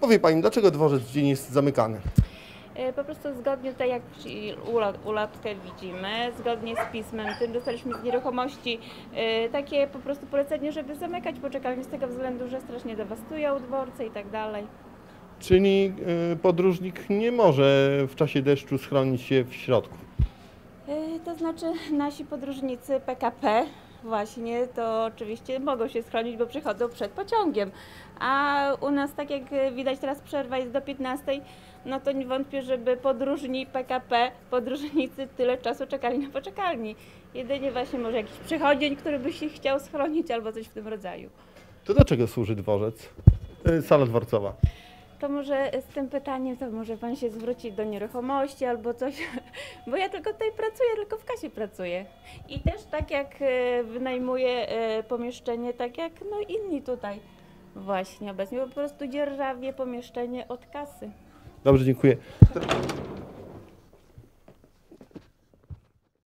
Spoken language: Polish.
Powie Pani, dlaczego dworzec dzień jest zamykany? Po prostu zgodnie tutaj, jak ulotkę widzimy, zgodnie z pismem, tym dostaliśmy z nieruchomości takie po prostu polecenie, żeby zamykać poczekalnie z tego względu, że strasznie dewastują dworce i tak dalej. Czyli podróżnik nie może w czasie deszczu schronić się w środku. To znaczy nasi podróżnicy PKP właśnie to oczywiście mogą się schronić, bo przychodzą przed pociągiem, a u nas, tak jak widać teraz, przerwa jest do 15, no to nie wątpię, żeby podróżni PKP, podróżnicy tyle czasu czekali na poczekalni. Jedynie właśnie może jakiś przechodzień, który by się chciał schronić albo coś w tym rodzaju. To dlaczego służy dworzec? Sala dworcowa. To może z tym pytaniem to może Pan się zwrócić do nieruchomości albo coś, bo ja tylko tutaj pracuję, tylko w kasie pracuję. I też tak jak wynajmuję pomieszczenie, tak jak no inni tutaj właśnie obecnie, po prostu dzierżawię pomieszczenie od kasy. Dobrze, dziękuję.